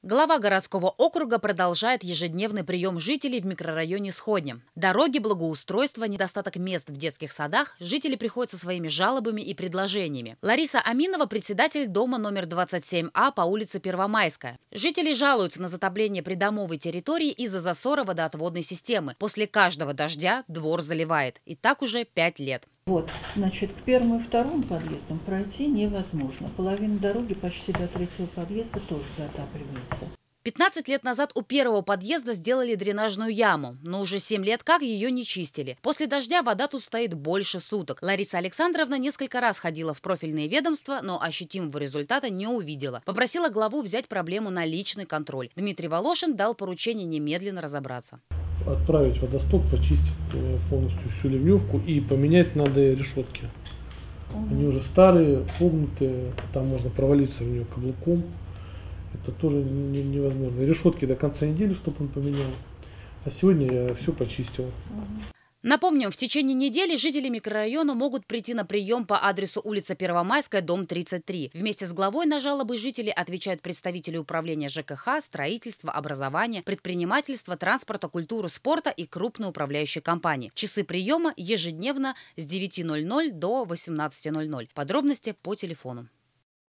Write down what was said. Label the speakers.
Speaker 1: Глава городского округа продолжает ежедневный прием жителей в микрорайоне Сходня. Дороги, благоустройство, недостаток мест в детских садах. Жители приходят со своими жалобами и предложениями. Лариса Аминова – председатель дома номер 27А по улице Первомайская. Жители жалуются на затопление придомовой территории из-за засора водоотводной системы. После каждого дождя двор заливает. И так уже 5 лет.
Speaker 2: Значит, к первому и второму подъездам пройти невозможно. Половина дороги почти до третьего подъезда тоже затапливается.
Speaker 1: 15 лет назад у первого подъезда сделали дренажную яму, но уже 7 лет как ее не чистили. После дождя вода тут стоит больше суток. Лариса Александровна несколько раз ходила в профильные ведомства, но ощутимого результата не увидела. Попросила главу взять проблему на личный контроль. Дмитрий Волошин дал поручение немедленно разобраться.
Speaker 3: Отправить водосток, почистить полностью всю ливневку и поменять надо решетки. Они уже старые, погнутые, там можно провалиться в нее каблуком. Это тоже невозможно. Решетки до конца недели, чтобы он поменял. А сегодня я все почистил.
Speaker 1: Напомним, в течение недели жители микрорайона могут прийти на прием по адресу улица Первомайская, дом 33. Вместе с главой на жалобы жителей отвечают представители управления ЖКХ, строительства, образования, предпринимательства, транспорта, культуры, спорта и крупные управляющие компании. Часы приема ежедневно с 9:00 до 18:00. Подробности по телефону.